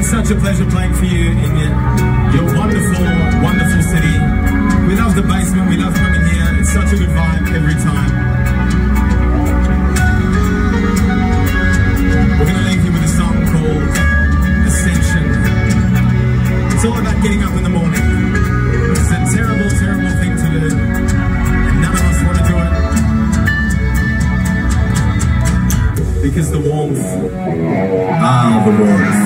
It's such a pleasure playing for you in your wonderful, wonderful city. We love the basement, we love coming here. It's such a good vibe every time. We're going to leave you with a song called Ascension. It's all about getting up in the morning. It's a terrible, terrible thing to do, and none of us want to do it. Because the warmth, the warmth.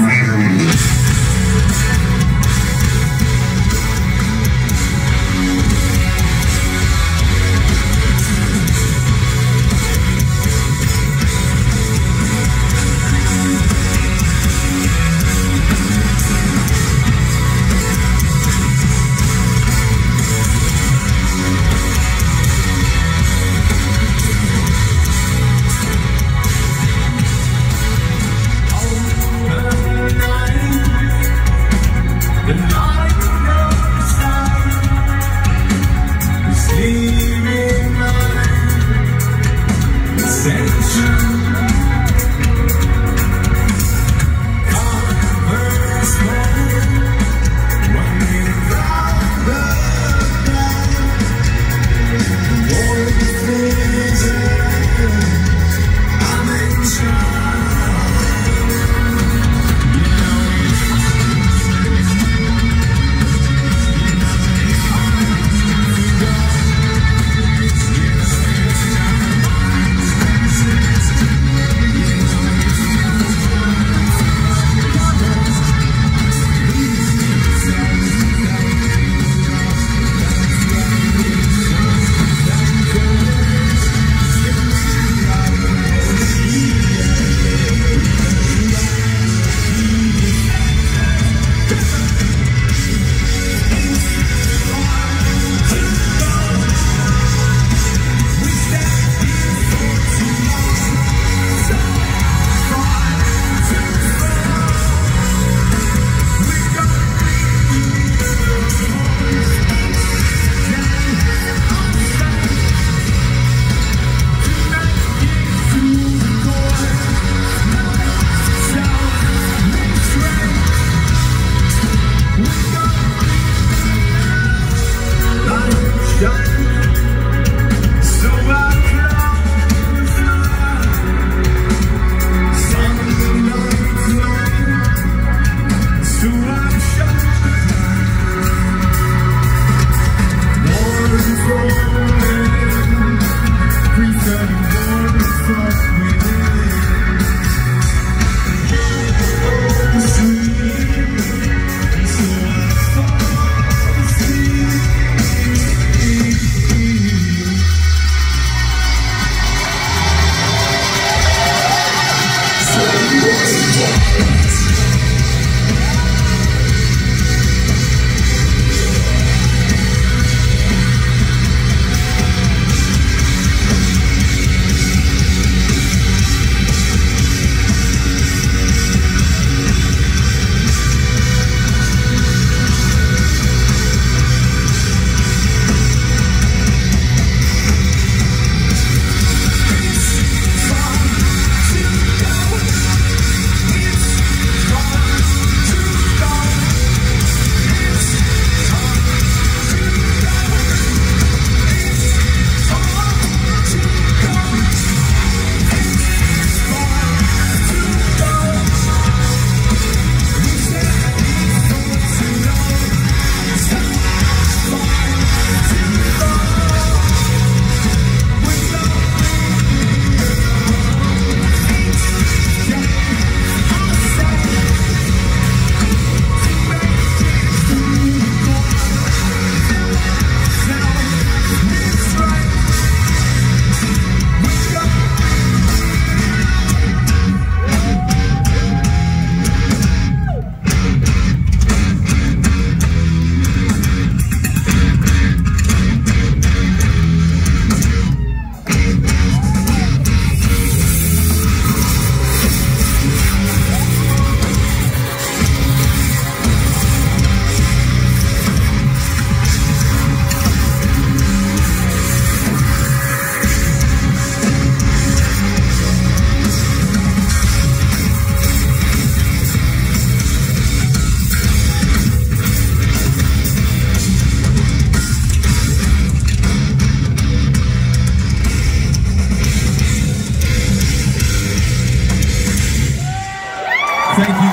Thank you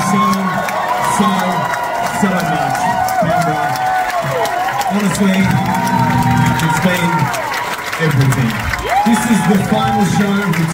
so much, Canberra. Honestly, it's been everything. This is the final show.